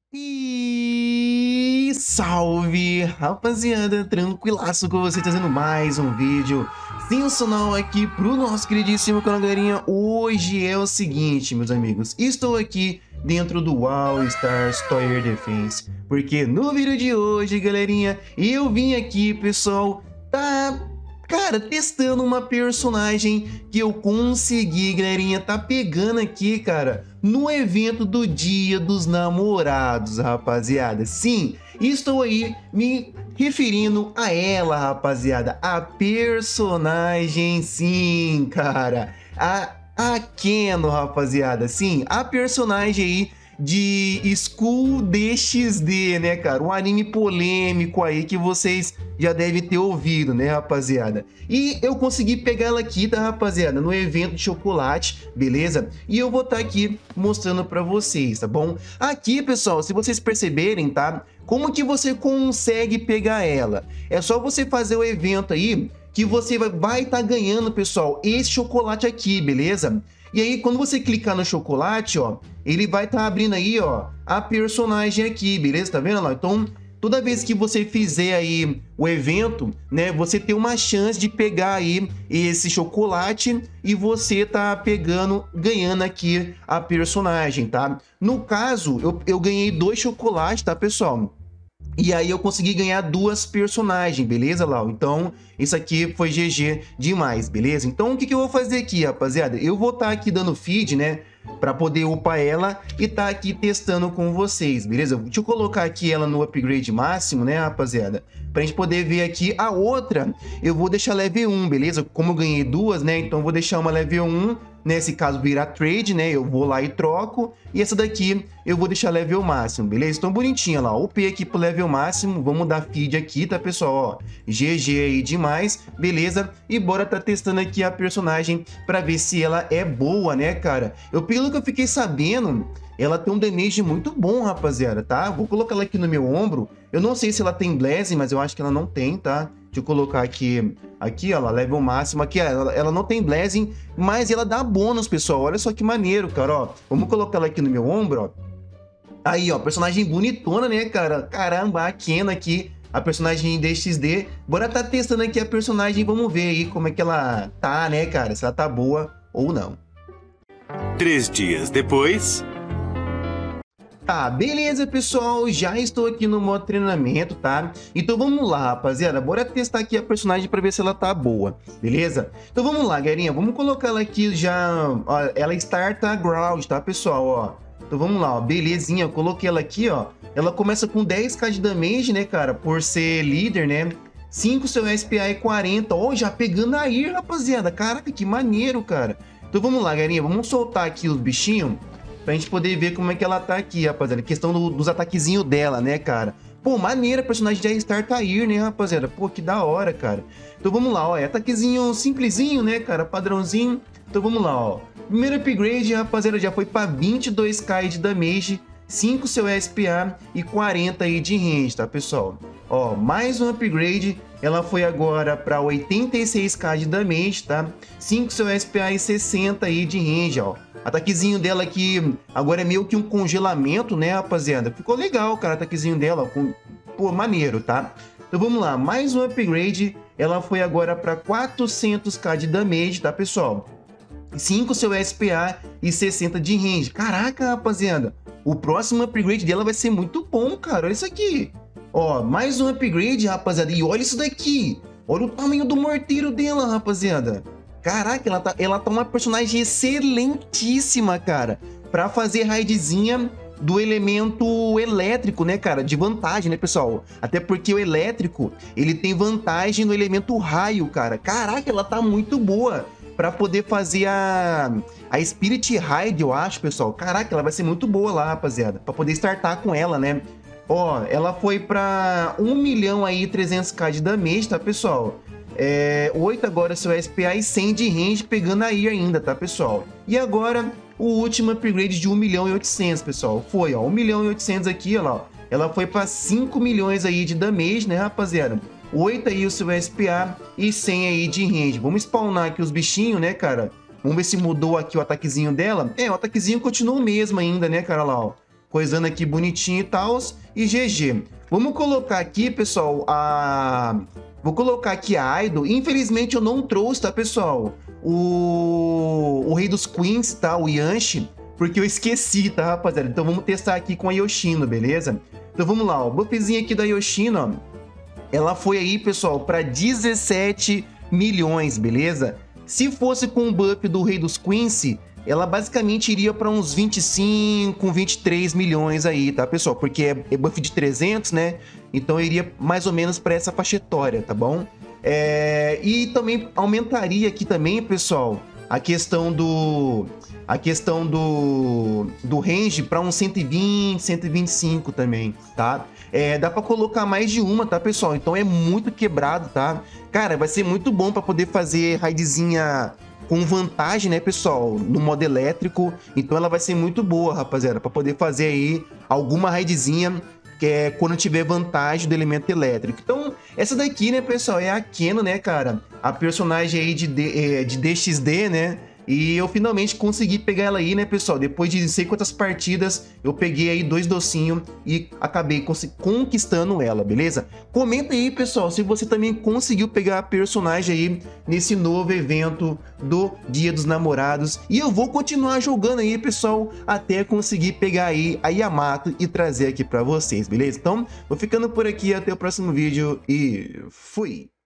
E salve, rapaziada, tranquilaço com você, trazendo mais um vídeo sensacional aqui pro nosso queridíssimo canal, galerinha. Hoje é o seguinte, meus amigos, estou aqui dentro do All Stars Tower Defense, porque no vídeo de hoje, galerinha, eu vim aqui, pessoal, cara, testando uma personagem que eu consegui, galerinha, tá pegando aqui, cara, no evento do Dia dos Namorados, rapaziada. Sim, estou aí me referindo a ela, rapaziada, a personagem, sim, cara, a Keno, rapaziada, sim, a personagem aí de School DxD, né, cara? Um anime polêmico aí que vocês já devem ter ouvido, né, rapaziada? E eu consegui pegar ela aqui, tá, rapaziada? No evento de chocolate, beleza? E eu vou estar aqui mostrando pra vocês, tá bom? Aqui, pessoal, se vocês perceberem, tá? Como que você consegue pegar ela? É só você fazer o evento aí que você vai estar ganhando, pessoal, esse chocolate aqui, beleza? E aí, quando você clicar no chocolate, ó, ele vai estar abrindo aí, ó, a personagem aqui, beleza? Tá vendo lá? Então, toda vez que você fizer aí o evento, né, você tem uma chance de pegar aí esse chocolate e você tá ganhando aqui a personagem, tá? No caso, eu ganhei 2 chocolates, tá, pessoal? E aí eu consegui ganhar 2 personagens, beleza, Lau? Então, isso aqui foi GG demais, beleza? Então, o que eu vou fazer aqui, rapaziada? Eu vou estar aqui dando feed, né? Pra poder upar ela e tá aqui testando com vocês, beleza? Deixa eu colocar aqui ela no upgrade máximo, né, rapaziada? Pra gente poder ver aqui a outra, eu vou deixar level 1, beleza? Como eu ganhei 2, né? Então, eu vou deixar uma level 1. Nesse caso virar trade, né? Eu vou lá e troco. E essa daqui eu vou deixar level máximo, beleza? Então bonitinha lá, UP aqui pro level máximo. Vamos dar feed aqui, tá, pessoal? Ó, GG aí demais, beleza? E bora tá testando aqui a personagem pra ver se ela é boa, né, cara? Pelo que eu fiquei sabendo, ela tem um damage muito bom, rapaziada, tá? Vou colocar ela aqui no meu ombro. Eu não sei se ela tem blessing, mas eu acho que ela não tem, tá? Deixa eu colocar aqui, ó, level máximo. Aqui, ela não tem blessing, mas ela dá bônus, pessoal. Olha só que maneiro, cara, ó. Vamos colocar ela aqui no meu ombro, ó. Aí, ó, personagem bonitona, né, cara? Caramba, a Keno aqui, a personagem DxD. Bora tá testando aqui a personagem, vamos ver aí como é que ela tá, né, cara? Se ela tá boa ou não. 3 dias depois... Tá, beleza, pessoal, já estou aqui no modo treinamento, tá? Então vamos lá, rapaziada, bora testar aqui a personagem pra ver se ela tá boa, beleza? Então vamos lá, galerinha, vamos colocar ela aqui já, ó, ela starta ground, tá, pessoal, ó? Então vamos lá, ó, belezinha, eu coloquei ela aqui, ó, ela começa com 10k de damage, né, cara, por ser líder, né? 5 seu SPA e 40, ó, já pegando aí, rapaziada, caraca, que maneiro, cara. Então vamos lá, galerinha, vamos soltar aqui os bichinhos, pra gente poder ver como é que ela tá aqui, rapaziada. Questão dos ataquezinhos dela, né, cara? Pô, maneira, personagem de Star Tair, né, rapaziada? Pô, que da hora, cara. Então vamos lá, ó. É ataquezinho simplesinho, né, cara? Padrãozinho. Então vamos lá, ó. Primeiro upgrade, rapaziada, já foi pra 22k de damage, 5 seu SPA e 40 aí de range, tá, pessoal? Ó, mais um upgrade. Ela foi agora para 86k de damage, tá? 5 seu SPA e 60 aí de range, ó. Ataquezinho dela aqui agora é meio que um congelamento, né, rapaziada? Ficou legal, cara, ataquezinho dela. Pô, maneiro, tá? Então vamos lá, mais um upgrade. Ela foi agora para 400k de damage, tá, pessoal? 5 seu SPA e 60 de range. Caraca, rapaziada. O próximo upgrade dela vai ser muito bom, cara. Olha isso aqui. Ó, mais um upgrade, rapaziada. E olha isso daqui. Olha o tamanho do morteiro dela, rapaziada. Caraca, ela tá uma personagem excelentíssima, cara. Pra fazer raidzinha do elemento elétrico, né, cara? De vantagem, né, pessoal? Até porque o elétrico, ele tem vantagem no elemento raio, cara. Caraca, ela tá muito boa pra poder fazer a Spirit Raid, eu acho, pessoal. Caraca, ela vai ser muito boa lá, rapaziada. Pra poder startar com ela, né? Ó, ela foi pra 1 milhão aí, 300k de damage, tá, pessoal? 8 agora seu SPA e 100 de range pegando aí ainda, tá, pessoal? E agora o último upgrade de 1 milhão e 800, pessoal. Foi, ó, 1 milhão e 800 aqui, ó. Ela foi para 5 milhões aí de damage, né, rapaziada? 8 aí o seu SPA e 100 aí de range. Vamos spawnar aqui os bichinhos, né, cara? Vamos ver se mudou aqui o ataquezinho dela. O ataquezinho continua o mesmo ainda, né, cara, lá, ó. coisando aqui bonitinho e tal, e GG. Vamos colocar aqui, pessoal, vou colocar aqui a Idol. Infelizmente eu não trouxe, tá, pessoal? O Rei dos Queens, tá? O Yanshi, porque eu esqueci, tá, rapaziada? Então vamos testar aqui com a Yoshino, beleza? Então vamos lá, ó. O buffzinho aqui da Yoshino, ó. Ela foi aí, pessoal, para 17 milhões, beleza? Se fosse com o buff do Rei dos Queens, ela basicamente iria para uns 25, 23 milhões aí, tá, pessoal? Porque é buff de 300, né? Então iria mais ou menos para essa faixa etária, tá bom? E também aumentaria aqui também, pessoal, a questão do range para uns 120, 125 também, tá? Dá para colocar mais de uma, tá, pessoal? Então é muito quebrado, tá? Cara, vai ser muito bom para poder fazer raidzinha com vantagem, né, pessoal? No modo elétrico. Então ela vai ser muito boa, rapaziada, para poder fazer aí alguma raidzinha que é quando tiver vantagem do elemento elétrico. Então, essa daqui, né, pessoal, é a Keno, né, cara? A personagem aí de DXD, né? E eu finalmente consegui pegar ela aí, né, pessoal? Depois de não sei quantas partidas, eu peguei aí 2 docinhos e acabei conquistando ela, beleza? Comenta aí, pessoal, se você também conseguiu pegar a personagem aí nesse novo evento do Dia dos Namorados. E eu vou continuar jogando aí, pessoal, até conseguir pegar aí a Yamato e trazer aqui pra vocês, beleza? Então, vou ficando por aqui, até o próximo vídeo e fui!